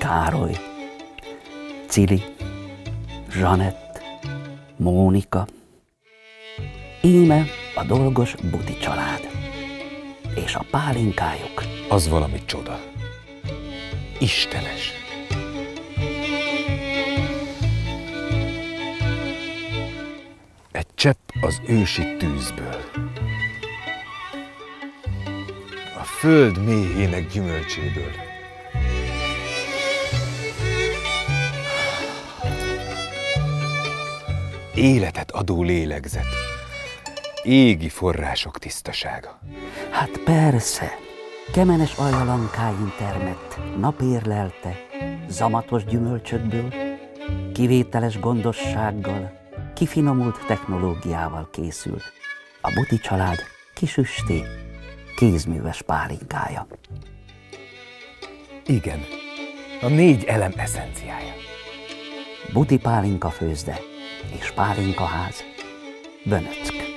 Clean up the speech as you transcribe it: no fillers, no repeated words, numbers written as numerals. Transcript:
Károly, Cili, Zsanett, Mónika. Íme a dolgos Buti család. És a pálinkájuk az valami csoda. Istenes. Egy csepp az ősi tűzből. A föld méhének gyümölcséből. Életet adó lélegzet. Égi források tisztasága. Hát persze, kemenes aljalankáin termett, napérlelte, zamatos gyümölcsökből, kivételes gondossággal, kifinomult technológiával készül a Buti család kisüsté, kézműves pálinkája. Igen, a 4 elem eszenciája. Buti pálinka főzde és pálinkaház, Bönöck.